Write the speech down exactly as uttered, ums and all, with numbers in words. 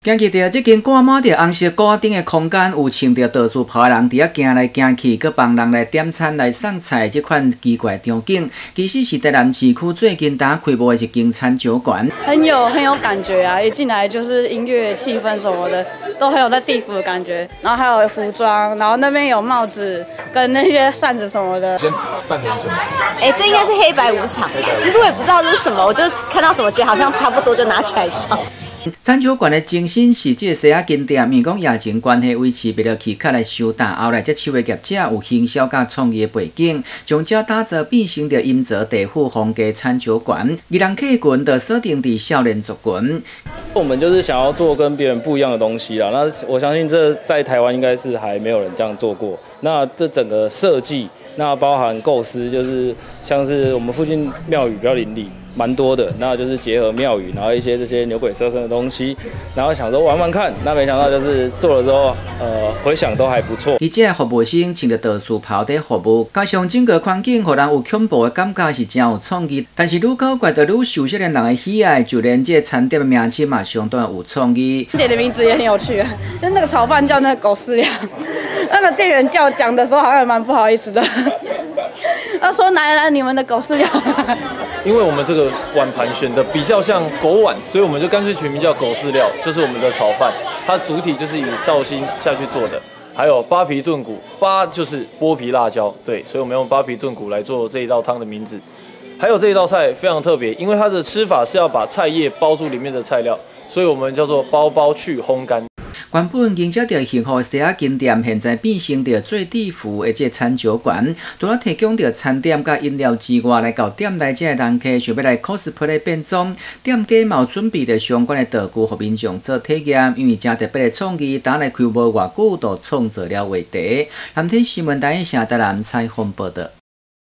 今日着这间挂满着红色挂顶的空间，有穿着道士袍的人伫遐行来行去，佮帮人来点餐、来送菜，这款奇怪场景，其实是台南市区最近打开幕的一间餐酒馆。 很有很有感觉啊！一进来就是音乐、气氛什么的，都很有在地府的感觉。然后还有服装，然后那边有帽子跟那些扇子什么的。 先扮成什么？ 哎、欸，这应该是黑白无常。其实我也不知道这是什么，我就看到什么觉得好像差不多，就拿起来照。 餐酒馆的精神是这个西仔间店，因为讲疫情关系维持，为了去客来收单，后来这手艺业者有行销甲创业背景，将这打造变成着阴泽地府风格餐酒馆，宜人客群就锁定伫少年族群。 我们就是想要做跟别人不一样的东西啦。那我相信这在台湾应该是还没有人这样做过。那这整个设计，那包含构思，就是像是我们附近庙宇比较林立。蛮多的，那就是结合庙宇，然后一些这些牛鬼蛇神的东西，然后想说玩玩看，那没想到就是做了之后，呃，回响都还不错。 而这服务生穿着道士袍在服务，加上整个环境，让人有恐怖的感觉，是真有创意。但是愈搞怪，就愈受少年人的喜爱，就连这餐店的名称嘛，相当有创意。 店的名字也很有趣，就那个炒饭叫那个狗饲料，那个店员叫讲的时候好像也蛮不好意思的。他说：“来来，你们的狗饲料。” 因为我们这个碗盘选的比较像狗碗，所以我们就干脆取名叫狗饲料，就是我们的炒饭。它主体就是以绍兴下去做的，还有八皮炖骨，八就是剥皮辣椒，对，所以我们用八皮炖骨来做这一道汤的名字。还有这一道菜非常特别，因为它的吃法是要把菜叶包住里面的菜料，所以我们叫做包包去烘干。 原本经营着幸福西仔间店，现在变成着最地府的这餐酒馆，除了提供着餐点甲饮料之外，来到店内这人客想要来 cosplay 变装，店家嘛有准备着相关的道具，互民众做体验。因为真特别的创意，打来开无偌久，就创造了话题。南天新闻台下台南采访报道。